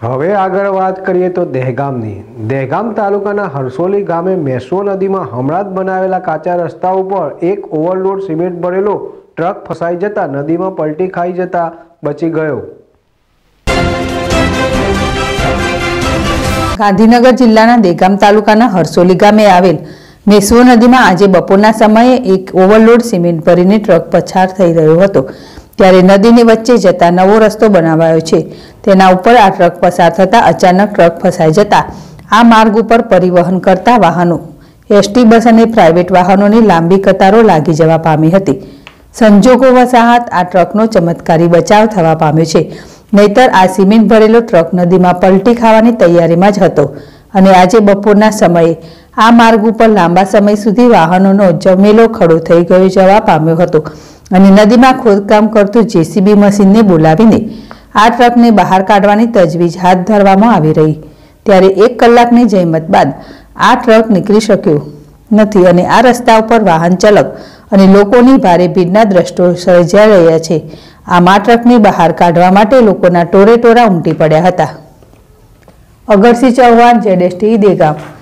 હવે આગળ વાત કરીએ તો દહેગામની। દહેગામ તાલુકાના હરસોલી ગામે મેસો નદીમાં હમણાં જ બનાવેલા કાચા રસ્તા ઉપર એક ઓવરલોડ સિમેન્ટ ભરેલો ટ્રક ફસાઈ જતા નદીમાં પલટી ખાઈ જતા બચી ગયો। ગાંધીનગર જિલ્લાના દહેગામ તાલુકાના હરસોલી ગામે આવેલ મેસો નદીમાં આજે બપોરના સમયે એક ઓવરલોડ સિમેન્ટ ભરીને ટ્રક પસાર થઈ રહ્યો હતો, ત્યારે નદીની વચ્ચે જતા નવો રસ્તો બનાવાયો છે। તેના ઉપર આ ટ્રક પસાર થતાં અચાનક ટ્રક ફસાઈ જતા આ માર્ગ ઉપર પરિવહન કરતા વાહનો, એસટી બસ અને પ્રાઇવેટ વાહનોની લાંબી કતારો લાગી જવા પામી હતી। સંજોગો વસાહત આ ટ્રકનો ચમત્કારી બચાવ થવા પામ્યો છે, નહીતર આ સિમેન્ટ ભરેલો ટ્રક નદીમાં પલટી ખાવાની તૈયારીમાં જ હતો અને આજે બપોરના સમયે આ માર્ગ ઉપર લાંબા સમય સુધી વાહનોનો જમેલો ખડો થઈ ગયો જવા પામ્યો હતો અને નદીમાં ખોદકામ કરતું જેસીબી મશીનને બોલાવીને આ ટ્રકને બહાર કાઢવાની તજવીજ હાથ ધરવામાં આવી રહી। ત્યારે 1 કલાકની જહેમત બાદ આ ટ્રક નીકળી શક્યો નથી અને આ રસ્તા ઉપર વાહન ચાલક અને લોકોની ભારે ભીડના દ્રશ્યો સર્જાઈ રહ્યા છે। આ ટ્રકને બહાર કાઢવા માટે લોકોના ટોળે ટોળા ઉમટી પડ્યા હતા। અગરસિંહ ચૌહાણ, ZSTV, દહેગામ।